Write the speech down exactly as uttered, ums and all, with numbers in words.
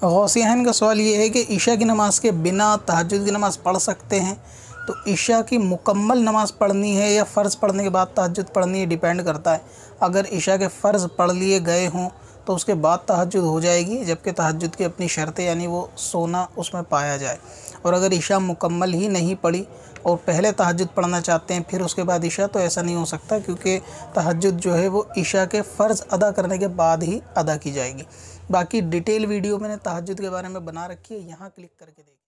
गौसियान का सवाल ये है कि ईशा की नमाज़ के बिना तहज्जुद की नमाज़ पढ़ सकते हैं? तो ईशा की मुकम्मल नमाज़ पढ़नी है या फ़र्ज़ पढ़ने के बाद तहज्जुद पढ़नी है, डिपेंड करता है। अगर ईशा के फ़र्ज़ पढ़ लिए गए हों तो उसके बाद तहज्जुद हो जाएगी, जबकि तहज्जुद की अपनी शर्तें यानी वो सोना उसमें पाया जाए। और अगर ईशा मुकम्मल ही नहीं पढ़ी और पहले तहज्जुद पढ़ना चाहते हैं फिर उसके बाद ईशा, तो ऐसा नहीं हो सकता, क्योंकि तहज्जुद जो है वो ईशा के फ़र्ज़ अदा करने के बाद ही अदा की जाएगी। बाकी डिटेल वीडियो मैंने तहज्जुद के बारे में बना रखी है, यहाँ क्लिक करके देखें।